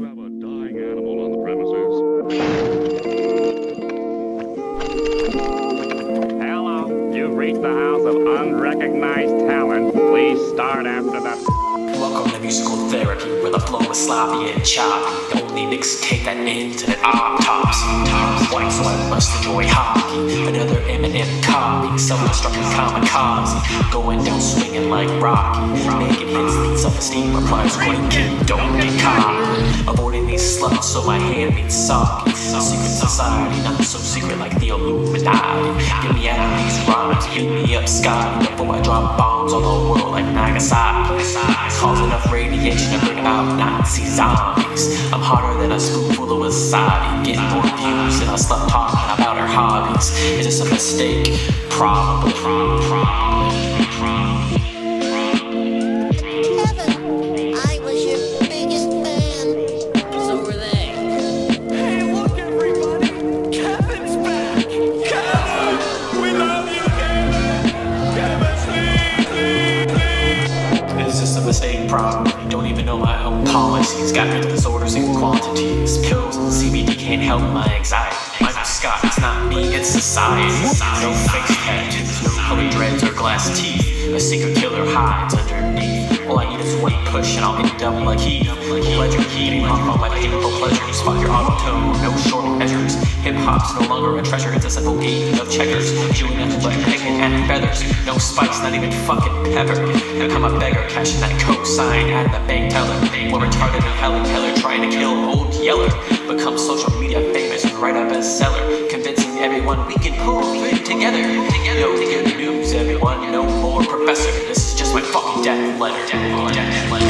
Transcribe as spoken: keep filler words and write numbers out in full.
have a dying animal on the premises? Hello, you've reached the house of unrecognized talent. Please start after the... Welcome to musical therapy, where the flow is sloppy and choppy. The only mixtape that ends in an autopsy. White, so I must enjoy hockey. Another Eminem copy, self-destructing kamikaze. Going down swinging like Rocky. Making hits leads self-esteem, replies quaking. Don't be cocky. Avoiding these sluts so my hand meets soggy. A secret society, not so secret like the Illuminati. Get me out of these rhymes, beat me up Scotty, before I drop bombs on the world like Nagasaki. Cause enough radiation to bring about Nazi zombies. I'm hotter than a spoonful of wasabi. Getting more views than a slut talking about her hobbies. Is this a mistake? Probably. Probably. Probably. Kevin, I was your biggest fan. So were they. Hey, look everybody! Kevin's back! Kevin! We love you, Kevin! Kevin, please, please, please! Is this a mistake? Probably. Don't even know my own policies. Got rid of disorders in quantities. Pills and C B D can't help my anxiety. Michael Scott, it's not me, it's society. No face tattoos, no colored dreads or glass teeth. A secret killer hides underneath. All I need is one push and I'll end up like he. Ledger heating off all my painful pleasures. Fuck your auto-tone, no short measures. Hip-hop's no longer a treasure, it's a simple game of checkers. Chewing nothing but picking and feathers. No spice, not even fucking pepper. Become a beggar, cashing that cosign at the bank teller. More retarded than Helen Keller trying to kill old Yeller. Become social media famous and write a bestseller. Convincing everyone we can pull through together. No good news, everyone, no more professor. This is just my fucking death letter. Death letter.